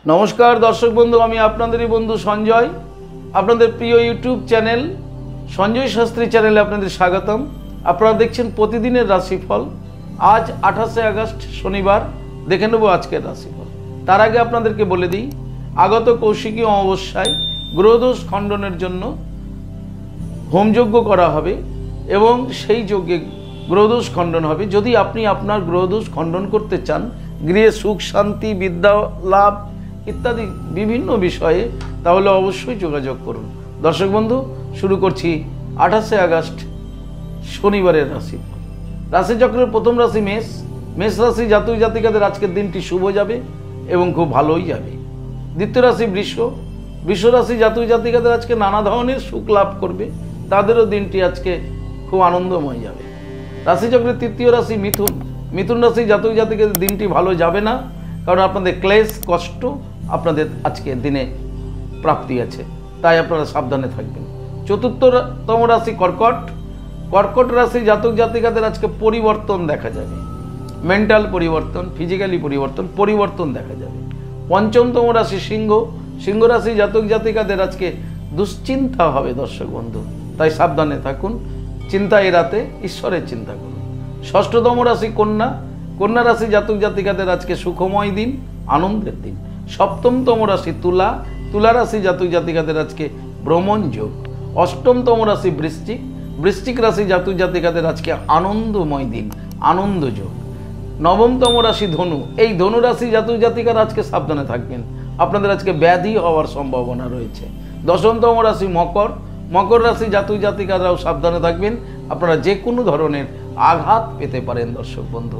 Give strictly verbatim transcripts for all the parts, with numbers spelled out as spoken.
नमस्कार दर्शक बंधु आमी आपनादेर बंधु संजय आपनादेर प्रिय यूट्यूब चैनल संजय शास्त्री चैनेले आपनादेर स्वागतम। आपनारा देखছেন प्रतिदिনের राशिफल। आज अठाशे आगस्ट शनिवार देखे नेब आजकेर राशिफल। तार आगे आपनादेरके बोले दिई आगत कौशिकी अमाबस्याय ग्रहदोष खंडनेर जन्य होमयज्ञ करा हबे एबं सेई यज्ञे ग्रहदोष खंडन हबे। यदि आपनि आपनार ग्रहदोष खंडन करते चान गृहे सुख शांति विद्या लाभ इत्यादि विभिन्न विषये ताहले अवश्यई जोगाजोग करुन। दर्शक बंधु शुरू करछि अठाशे आगस्ट शनिवारेर राशिफल। राशिचक्रेर प्रथम राशि मेष। मेष राशि जातक जातिकादेर आजकेर दिनटी शुभ जाबे एबं खूब भालोई जाबे। द्वितीय राशि वृष। वृष राशि जातक जातिकादेर आजके नाना धरनेर सुख लाभ करबे, तादेरও दिनटी आजके खूब आनंदमय जाबे। राशिचक्रेर तृतीय राशि मिथुन। मिथुन राशि जातक जातिकादेर दिनटी भालो जाबे ना, कारण आपनादेर क्लेश कष्ट आपनादेर आजके दिने प्राप्ति आछे, ताई आपनारा साबधाने थाकबेन। चतुर्थतम राशि कर्कट। कर्कट राशि जातक जातिकादेर आजके परिवर्तन देखा जाबे, मेंटाल परिवर्तन फिजिक्याली परिवर्तन परिवर्तन देखा जाबे। पंचमतम राशि सिंह। सिंह राशि जातक जातिकादेर आजके दुश्चिंता हबे दर्शक बंधु, ताई साबधाने थाकुन, चिंता एड़ाते ईश्वरेर चिंता करुन। षष्ठतम राशि कन्या। कन्या राशि जातक जातिकादेर आजके सुखमय दिन आनंदेर दिन। सप्तमतम राशि तुला। तुला राशि जातक जातिकादेर आजके भ्रमण योग। अष्टमतम राशि वृश्चिक। वृश्चिक राशि जातक जातिकादेर आजके आनंदमय दिन आनंद योग। नवमतम राशि धनु। এই ধনু রাশি জাতক জাতিকারা আজকে সাবধানে থাকবেন, আপনাদের আজকে ব্যাধি হওয়ার সম্ভাবনা রয়েছে। দশমতম রাশি মকর। মকর রাশি জাতক জাতিকারাও সাবধানে থাকবেন, আপনারা যে কোনো ধরনের আঘাত পেতে পারেন দর্শক বন্ধু।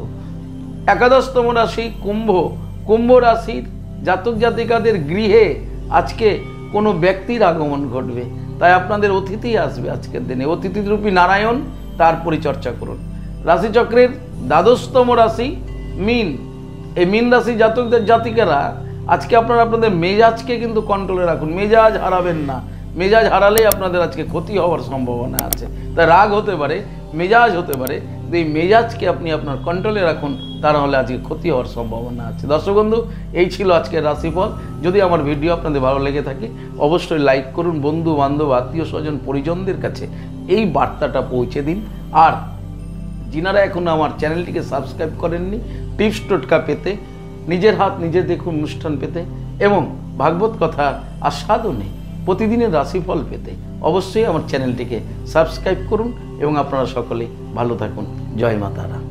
একাদশতম রাশি কুম্ভ। কুম্ভ রাশির জাতক জাতিকাদের গৃহে আজকে কোনো ব্যক্তির আগমন ঘটবে, তাই আপনাদের অতিথি আসবে আজকের দিনে। অতিথিরূপী নারায়ণ তার পরিচর্যা করুন। রাশিচক্রের দ্বাদশতম রাশি মীন। এই মীন রাশি জাতকদের জাতিকারা আজকে আপনারা আপনাদের মেজাজকে কিন্তু কন্ট্রোলে রাখুন, মেজাজ হারাবেন না। মেজাজ হারালেই আপনাদের আজকে ক্ষতি হওয়ার সম্ভাবনা আছে, তাই রাগ হতে পারে মেজাজ হতে পারে, এই মেজাজকে আপনি আপনার কন্ট্রোলে রাখুন, তা নাহলে আজকে ক্ষতি হওয়ার সম্ভাবনা আছে। দর্শক বন্ধু এই ছিল আজকের রাশিফল। যদি আমার ভিডিও আপনাদের ভালো লেগে থাকে অবশ্যই লাইক করুন, বন্ধু বান্ধব আত্মীয় স্বজন পরিজনদের কাছে এই বার্তাটা পৌঁছে দিন। আর যিনারা এখনও আমার চ্যানেলটিকে সাবস্ক্রাইব করেননি টিপস টোটকা পেতে, নিজের হাত নিজে দেখুন অনুষ্ঠান পেতে এবং ভাগবত কথা আস্বাদনে প্রতিদিনের রাশিফল পেতে অবশ্যই আমার চ্যানেলটিকে সাবস্ক্রাইব করুন এবং আপনারা সকলে ভালো থাকুন। জয় মা তারা।